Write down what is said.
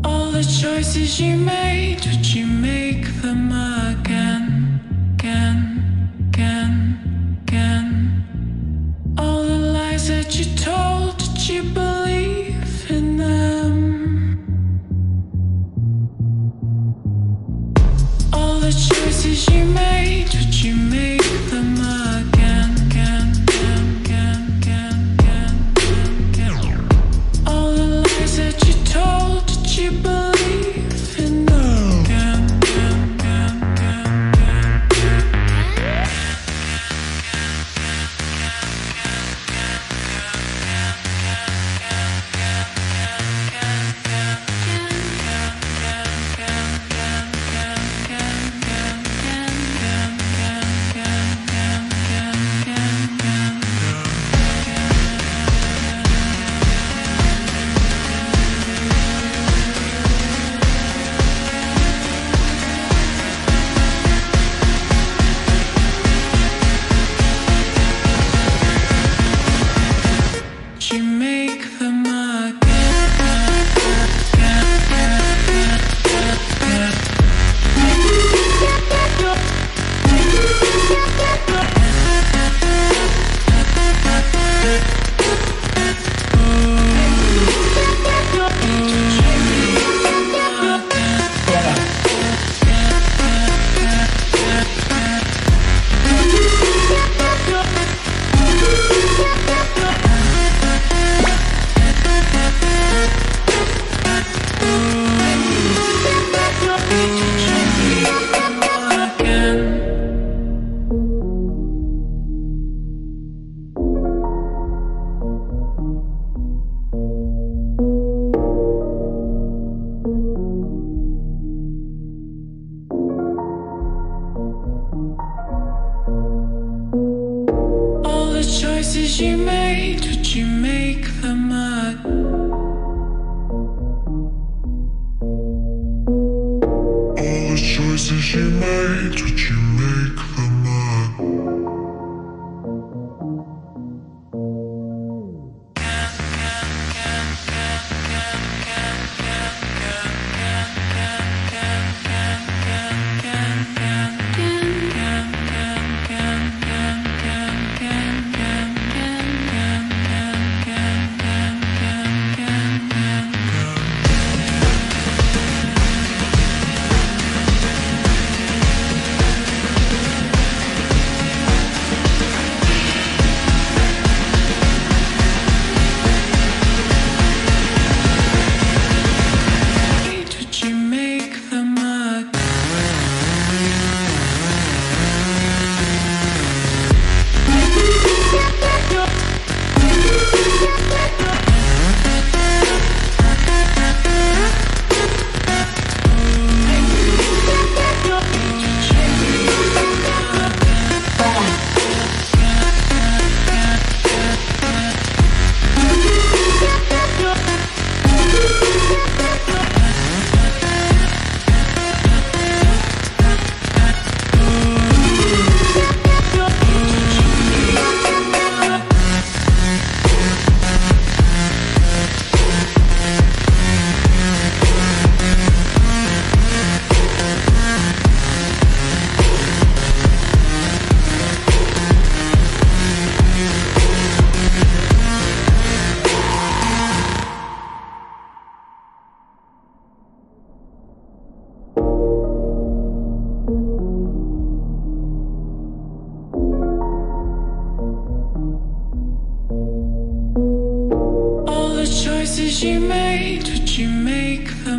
All the choices you made, would you make them again, again, again, again? All the lies that you told, did you believe in them? All the choices you made, would you make them again, again, again, again, again, again, again? All the lies that you told, did you believe in them? Again, again, again, again, again, you make them again. All the choices you made, would you make them again? All the choices you made, would you make them again? Would you make them again? All the choices you made, would you make them